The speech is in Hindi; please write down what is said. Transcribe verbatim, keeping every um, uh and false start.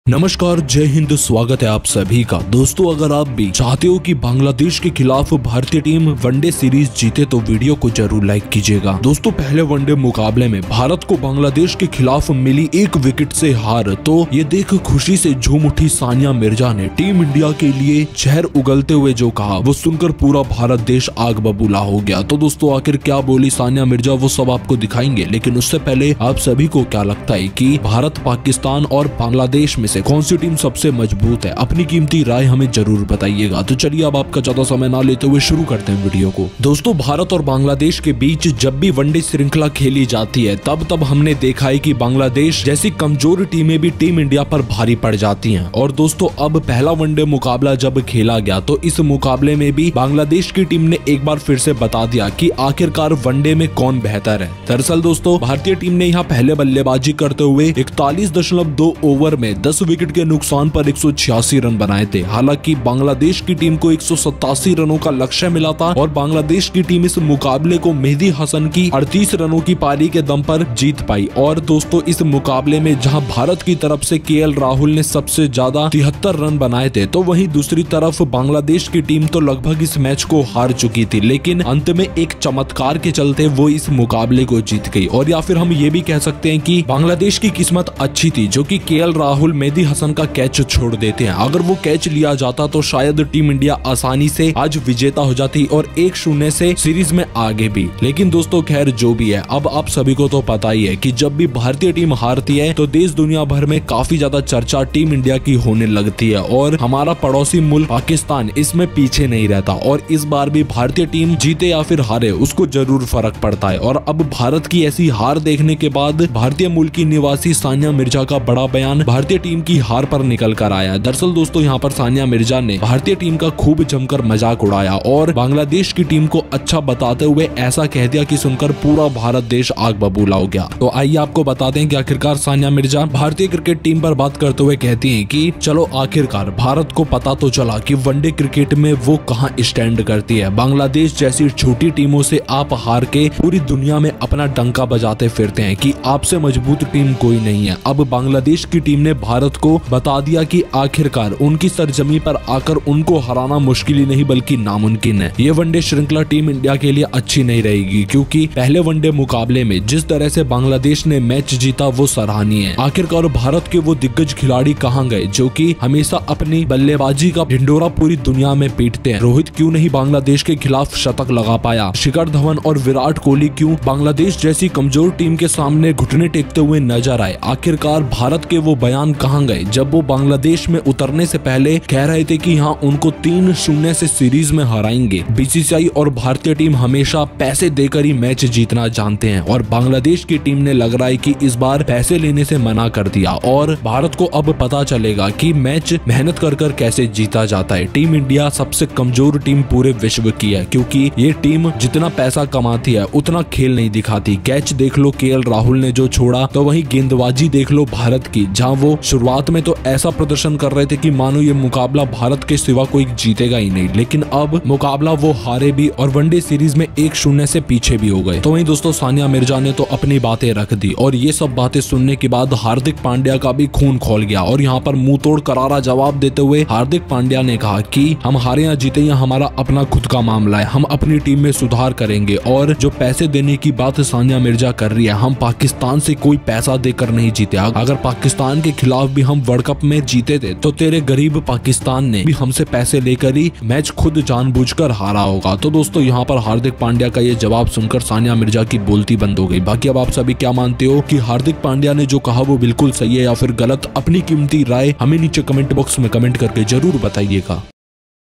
नमस्कार, जय हिंद। स्वागत है आप सभी का। दोस्तों, अगर आप भी चाहते हो कि बांग्लादेश के खिलाफ भारतीय टीम वनडे सीरीज जीते तो वीडियो को जरूर लाइक कीजिएगा। दोस्तों, पहले वनडे मुकाबले में भारत को बांग्लादेश के खिलाफ मिली एक विकेट से हार, तो ये देख खुशी से झूम उठी सानिया मिर्जा ने टीम इंडिया के लिए जहर उगलते हुए जो कहा वो सुनकर पूरा भारत देश आग बबूला हो गया। तो दोस्तों, आखिर क्या बोली सानिया मिर्जा वो सब आपको दिखाएंगे, लेकिन उससे पहले आप सभी को क्या लगता है कि भारत, पाकिस्तान और बांग्लादेश में से कौन सी टीम सबसे मजबूत है? अपनी कीमती राय हमें जरूर बताइएगा। तो चलिए अब आपका ज्यादा समय ना लेते हुए शुरू करते हैं वीडियो को। दोस्तों, भारत और बांग्लादेश के बीच जब भी वनडे श्रृंखला खेली जाती है तब तब हमने देखा है कि बांग्लादेश जैसी कमजोर टीमें भी टीम इंडिया पर भारी पड़ जाती हैं। और दोस्तों, अब पहला वनडे मुकाबला जब खेला गया तो इस मुकाबले में भी बांग्लादेश की टीम ने एक बार फिर से बता दिया कि आखिरकार वनडे में कौन बेहतर है। दरअसल दोस्तों, भारतीय टीम ने यहाँ पहले बल्लेबाजी करते हुए इकतालीस दशमलव दो ओवर में दस विकेट के नुकसान पर एक सौ छियासी रन बनाए थे। हालांकि बांग्लादेश की टीम को एक सौ सत्तासी रनों का लक्ष्य मिला था और बांग्लादेश की टीम इस मुकाबले को मेहदी हसन की अड़तीस रनों की पारी के दम पर जीत पाई। और दोस्तों, इस मुकाबले में जहां भारत की तरफ से के एल राहुल ने सबसे ज्यादा तिहत्तर रन बनाए थे, तो वहीं दूसरी तरफ बांग्लादेश की टीम तो लगभग इस मैच को हार चुकी थी, लेकिन अंत में एक चमत्कार के चलते वो इस मुकाबले को जीत गई। और या फिर हम ये भी कह सकते हैं कि बांग्लादेश की किस्मत अच्छी थी, जो कि के एल राहुल मेहदी हसन का कैच छोड़ देते हैं। अगर वो कैच लिया जाता तो शायद टीम इंडिया आसानी से आज विजेता हो जाती और एक शून्य से सीरीज में आगे भी। लेकिन दोस्तों, खैर जो भी है, अब आप सभी को तो पता ही है कि जब भी भारतीय टीम हारती है तो देश दुनिया भर में काफी ज्यादा चर्चा टीम इंडिया की होने लगती है और हमारा पड़ोसी मुल्क पाकिस्तान इसमें पीछे नहीं रहता। और इस बार भी भारतीय टीम जीते या फिर हारे, उसको जरूर फर्क पड़ता है। और अब भारत की ऐसी हार देखने के बाद भारतीय मूल की निवासी सानिया मिर्जा का बड़ा बयान भारतीय टीम की हार पर निकल कर आया। दरअसल दोस्तों, यहाँ पर सानिया मिर्जा ने भारतीय टीम का खूब जमकर मजाक उड़ाया और बांग्लादेश की टीम को अच्छा बताते हुए ऐसा कह दिया कि सुनकर पूरा भारत देश आग बबूला हो गया। तो आइए आपको बताते हैं कि आखिरकार सानिया मिर्जा भारतीय क्रिकेट टीम पर बात करते हुए कहती हैं कि चलो आखिरकार भारत को पता तो चला कि वनडे क्रिकेट में वो कहाँ स्टैंड करती है। बांग्लादेश जैसी छोटी टीमों से आप हार के पूरी दुनिया में अपना डंका बजाते फिरते हैं कि आपसे मजबूत टीम कोई नहीं है। अब बांग्लादेश की टीम ने भारत को बता दिया कि आखिरकार उनकी सरजमी पर आकर उनको हराना मुश्किल ही नहीं बल्कि नामुमकिन है। ये वनडे श्रृंखला टीम इंडिया के लिए अच्छी नहीं रहेगी, क्योंकि पहले वनडे मुकाबले में जिस तरह से बांग्लादेश ने मैच जीता वो सराहनीय है। आखिरकार भारत के वो दिग्गज खिलाड़ी कहाँ गए जो कि हमेशा अपनी बल्लेबाजी का ढिंडोरा पूरी दुनिया में पीटते हैं? रोहित क्यों नहीं बांग्लादेश के खिलाफ शतक लगा पाया? शिखर धवन और विराट कोहली क्यों बांग्लादेश जैसी कमजोर टीम के सामने घुटने टेकते हुए नजर आए? आखिरकार भारत के वो बयान कहाँ गए जब वो बांग्लादेश में उतरने से पहले कह रहे थे कि हाँ, उनको तीन शून्य से सीरीज में हराएंगे? बीसीसीआई और भारतीय टीम हमेशा पैसे देकर ही मैच जीतना जानते हैं और बांग्लादेश की टीम ने लग रहा है कि इस बार पैसे लेने से मना कर दिया और भारत को अब पता चलेगा कि मैच मेहनत कर कर कैसे जीता जाता है। टीम इंडिया सबसे कमजोर टीम पूरे विश्व की है, क्योंकि ये टीम जितना पैसा कमाती है उतना खेल नहीं दिखाती। कैच देख लो के एल राहुल ने जो छोड़ा, तो वहीं गेंदबाजी देख लो भारत की, जहाँ वो शुरुआत में तो ऐसा प्रदर्शन कर रहे थे कि मानो ये मुकाबला भारत के सिवा कोई जीतेगा ही नहीं, लेकिन अब मुकाबला वो हारे भी और वनडे सीरीज में एक शून्य से पीछे भी हो गए। तो वहीं दोस्तों, सानिया मिर्जा ने तो अपनी बातें रख दी और ये सब बातें सुनने के बाद हार्दिक पांड्या का भी खून खोल गया। और यहाँ पर मुंह तोड़ करारा जवाब देते हुए हार्दिक पांड्या ने कहा कि हम हारे या जीते या हमारा अपना खुद का मामला है, हम अपनी टीम में सुधार करेंगे। और जो पैसे देने की बात सानिया मिर्जा कर रही है, हम पाकिस्तान से कोई पैसा देकर नहीं जीते। अगर पाकिस्तान के खिलाफ भी हम वर्ल्ड कप में जीते थे तो तेरे गरीब पाकिस्तान ने भी हमसे पैसे लेकर ही मैच खुद जानबूझकर हारा होगा। तो दोस्तों, यहाँ पर हार्दिक पांड्या का ये जवाब सुनकर सानिया मिर्जा की बोलती बंद हो गई। बाकी अब आप सभी क्या मानते हो कि हार्दिक पांड्या ने जो कहा वो बिल्कुल सही है या फिर गलत? अपनी कीमती राय हमें नीचे कमेंट बॉक्स में कमेंट करके जरूर बताइएगा।